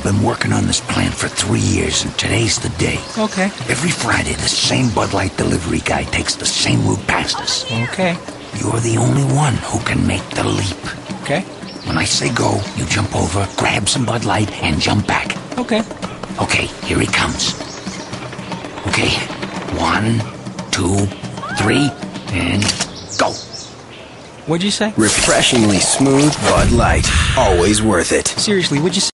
been working on this plan for 3 years, and today's the day. Okay. Every Friday, the same Bud Light delivery guy takes the same route past us. Okay. You're the only one who can make the leap. Okay. When I say go, you jump over, grab some Bud Light, and jump back. Okay. Okay, here he comes. Okay, 1, 2, 3, and go. What'd you say? Refreshingly smooth Bud Light. Always worth it. Seriously, what'd you say?